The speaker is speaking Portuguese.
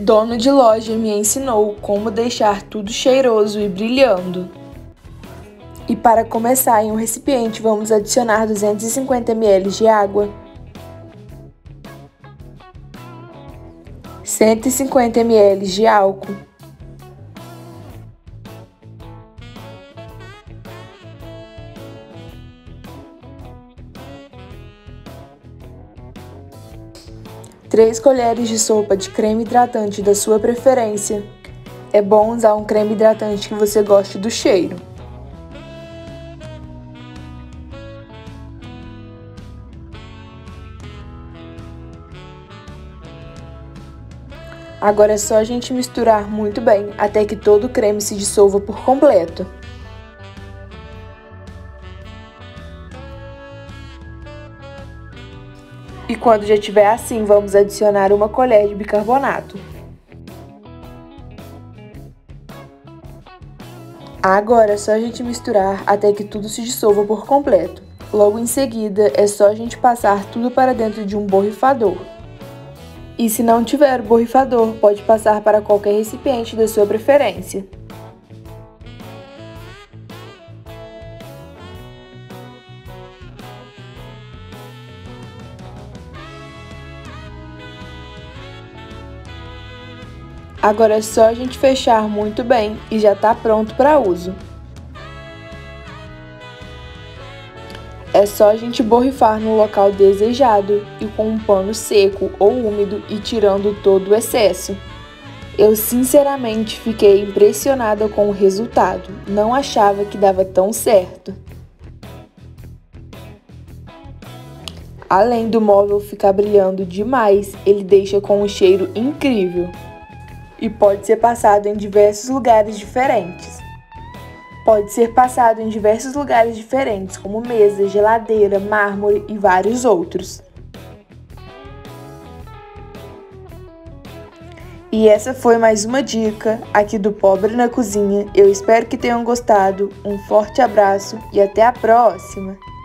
Dono de loja me ensinou como deixar tudo cheiroso e brilhando. E para começar, em um recipiente vamos adicionar 250 ml de água, 150 ml de álcool, três colheres de sopa de creme hidratante da sua preferência. É bom usar um creme hidratante que você goste do cheiro. Agora é só a gente misturar muito bem até que todo o creme se dissolva por completo. E quando já estiver assim, vamos adicionar uma colher de bicarbonato. Agora é só a gente misturar até que tudo se dissolva por completo. Logo em seguida, é só a gente passar tudo para dentro de um borrifador. E se não tiver o borrifador, pode passar para qualquer recipiente da sua preferência. Agora é só a gente fechar muito bem e já está pronto para uso. É só a gente borrifar no local desejado e com um pano seco ou úmido e tirando todo o excesso. Eu sinceramente fiquei impressionada com o resultado, não achava que dava tão certo. Além do móvel ficar brilhando demais, ele deixa com um cheiro incrível. E pode ser passado em diversos lugares diferentes. Como mesa, geladeira, mármore e vários outros. E essa foi mais uma dica aqui do Pobre na Cozinha. Eu espero que tenham gostado. Um forte abraço e até a próxima!